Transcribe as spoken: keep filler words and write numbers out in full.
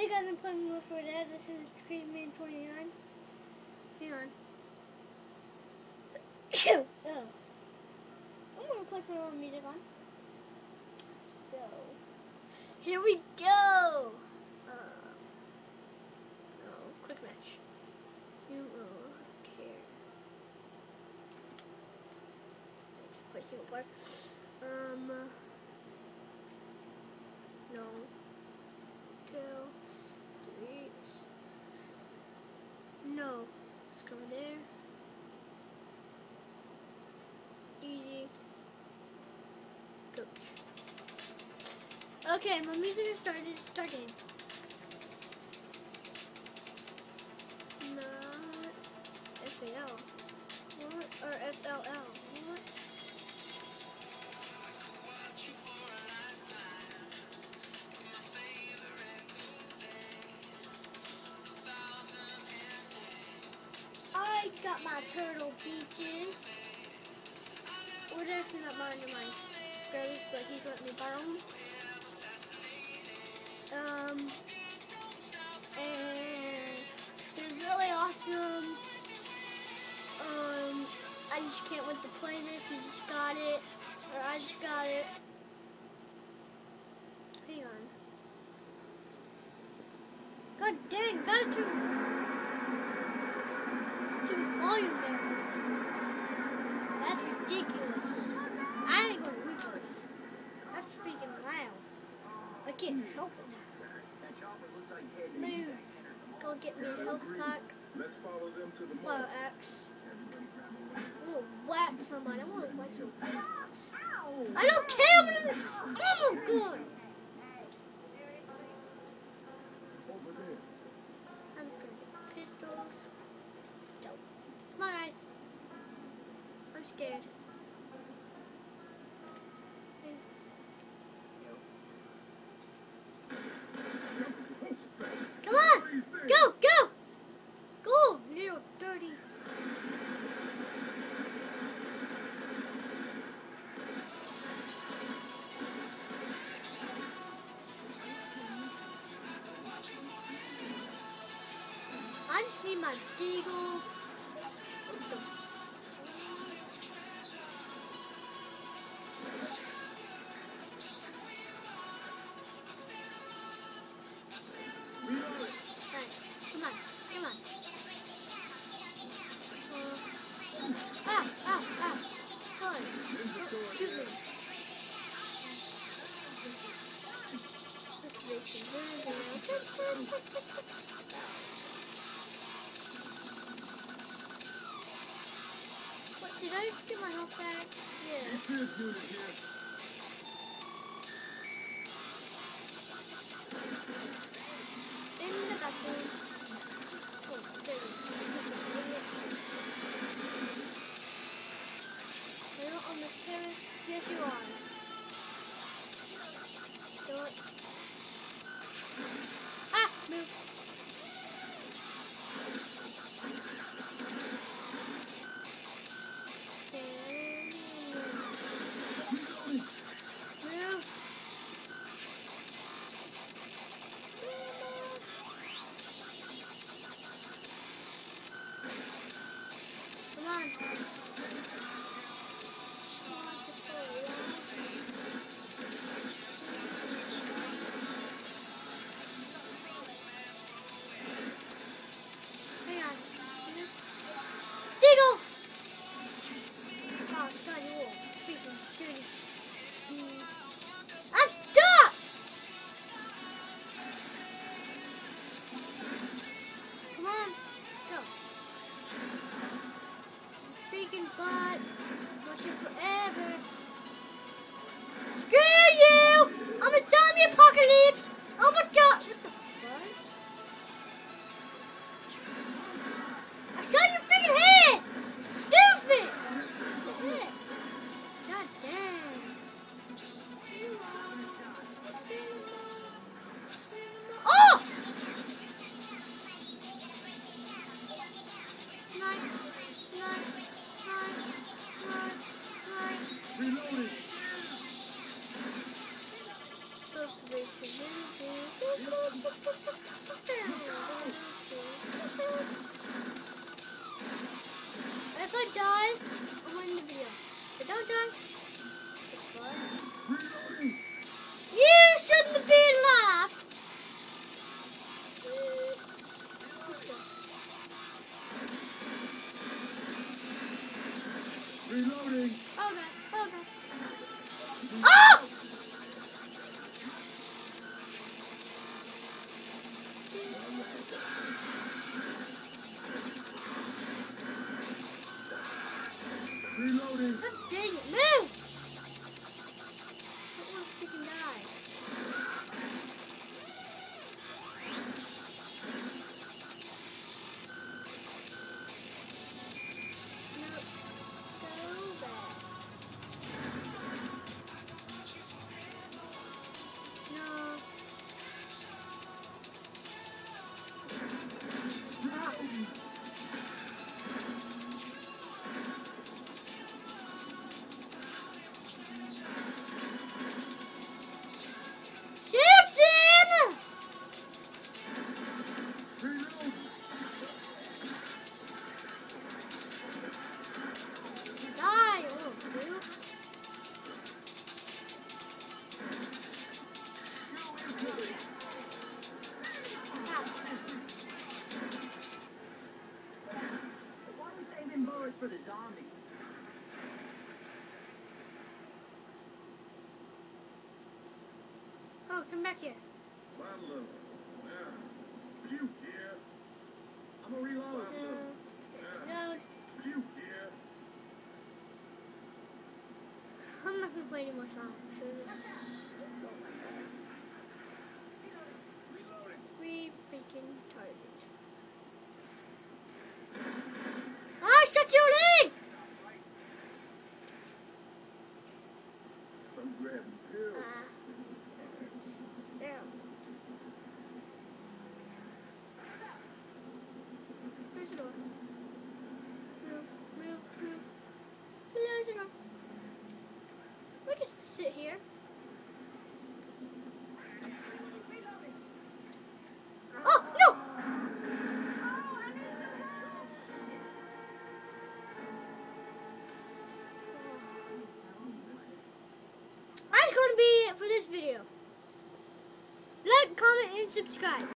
Hey guys, I'm playing Left four Dead. This is Scream Man twenty-nine. Hang on. Oh. I'm gonna put some little music on. So, here we go. Uh, oh, quick match. You will care. Play single player. Um, no. Kill. Streets. No. Let's go there. Easy. Coach. Okay, my music is started. Starting. Not F A L. What? Or F L L. What? I got my Turtle Beaches. Well, that's not mine to my brothers, but he's let me borrow them. Um, and they're really awesome. Um, I just can't wait to play this. We just got it, or I just got it. Hang on. God dang, gotta turn, turn the volume down. That's ridiculous. I ain't gonna reverse. That's freaking loud. I can't help it. Move. Go get me a health pack. Fire axe. I'm gonna whack somebody. I'm gonna whack your axe. I don't care. I'm gonna. Oh my god. I'm just gonna get pistols. Dope. Come on, guys. I'm scared. Come on! Go! Go! Go! Little dirty. I just need my deagle. What the? Come on, come on. Uh, ah, ah, ah. Sorry. Oh, shoot me. What, did I get my health back? Yeah. In the bathroom. Oh, there we go. Are you on the terrace? Yes, you are. Do it. Ah! Move. Move. Come on. Hang on. Deagle! Oh, God, you will freaking dirty. I'm stuck! Come on. Go. Freaking butt. Want you forever. Screw you! I'm a zombie apocalypse! Oh my god! What the fuck? I saw your freaking head! Doofus! What the heck? God damn. Oh! Nine, nine, nine, nine, nine. Reloading. Supposed to be die. You shouldn't be alive. Reloading. Okay, okay. Oh! Reloading. God dang it, move! I don't want to freaking die. No, go back. No. Shoot him! Reload. Die, oh, dude. Why are we saving bullets for the zombies? Oh, come back here. Bottle of yeah. Shoot here. I'm gonna reload. No. No. Shoot here. I'm not gonna play any more songs. So just... Reloading. We freaking target. Ah, shut your leg! I'm grabbing pills. Ah. Damn. Where's the door? Move, move, move. Close the door. We can sit here. Oh, no! That's going to be it for this video. Like, comment, and subscribe.